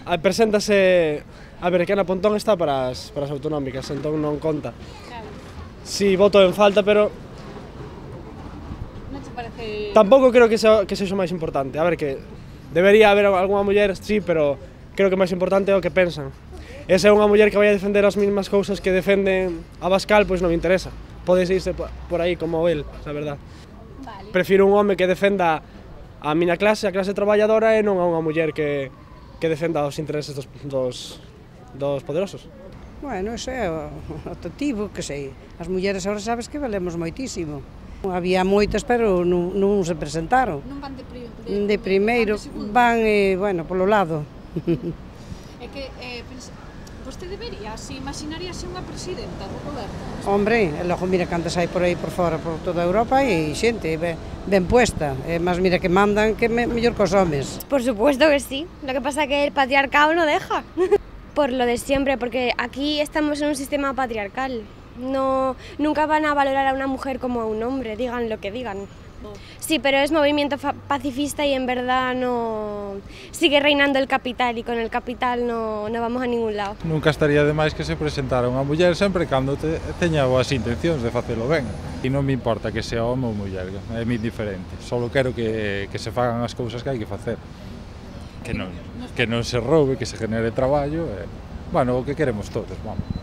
Preséntase... A ver, que Ana Pontón está para as autonómicas, entón non conta. Claro. Si, voto en falta, pero... Non te parece... Tampouco creo que sexa o máis importante. A ver, que debería haber algunha muller, sí, pero creo que o máis importante é o que pensan. E se é unha muller que vai a defender as mesmas cousas que defenden Abascal, pois non me interesa. Podes irse por aí como el, a verdad. Vale. Prefiro un home que defenda a miña clase, a clase traballadora, e non a unha muller que defenda os intereses dos poderosos. Bueno, iso é o atractivo, que sei. As mulleres agora sabes que valemos moitísimo. Había moitas, pero non se presentaron. Non van De primeiro, van, bueno, polo lado. É que, vostede vería, se imaginaríase unha presidenta do goberno? Hombre, e logo mira cantas hai por aí por fora, por toda Europa, e xente ben puesta. E máis mira que mandan que mellor cos homes. Por supuesto que sí, lo que pasa es que el patriarcado no deja. Por lo de siempre, porque aquí estamos en un sistema patriarcal. No, nunca van a valorar a una mujer como a un hombre, digan lo que digan. Sí, pero es movimiento pacifista y en verdad no sigue reinando el capital y con el capital no vamos a ningún lado. Nunca estaría de máis que se presentara unha muller sempre cando teña boas intencións de facelo ben. E non me importa que sea home ou muller, é moi diferente. Solo quero que se fagan as cousas que hai que facer. Que non se roube, que se genere traballo, bueno, o que queremos todos, vamos.